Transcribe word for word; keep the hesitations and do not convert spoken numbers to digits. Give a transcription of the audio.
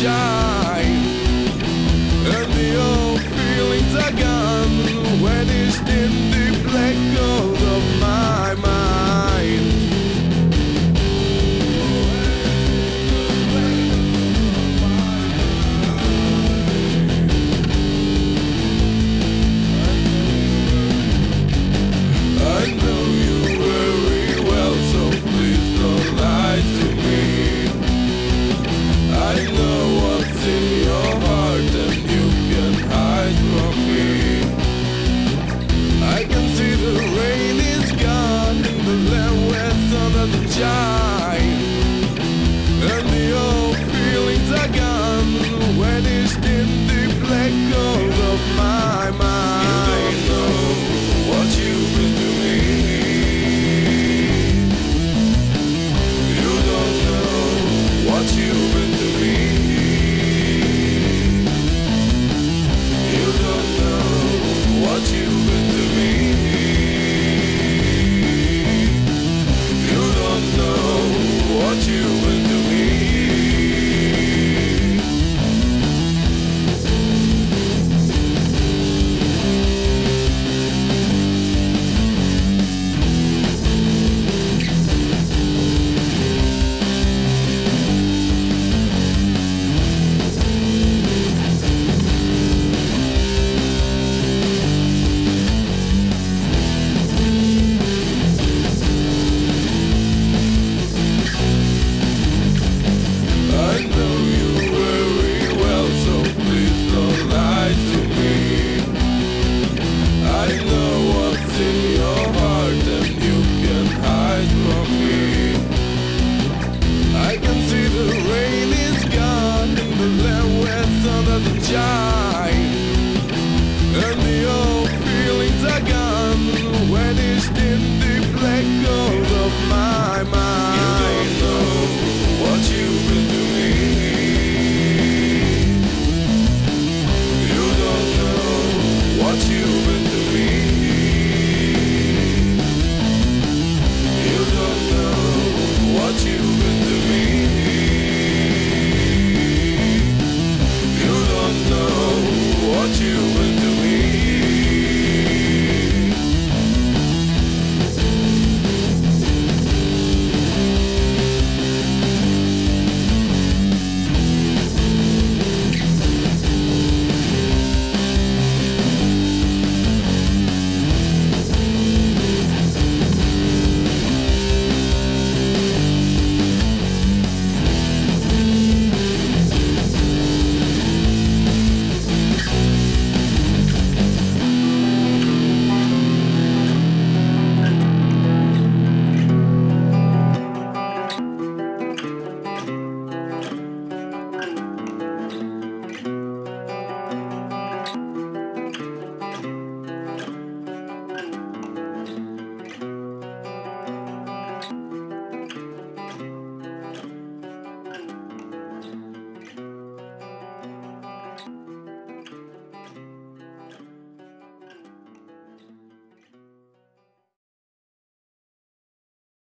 sunshine, and the old feelings are gone, vanished in the black holes of my mind. I know you very well, so please don't lie to me. I know what's in your heart and you can hide from me. I can see the rain is gone in the land where sun doesn't shine, and the old feelings are gone, vanished in the black holes of my mind. You don't know what you've been to me. You don't know what you've been to me. You don't know what you've been to me. You don't know what you've been to me. I know you very well, so please don't lie to me. I know what's in your heart and you can hide from me. I can see the rain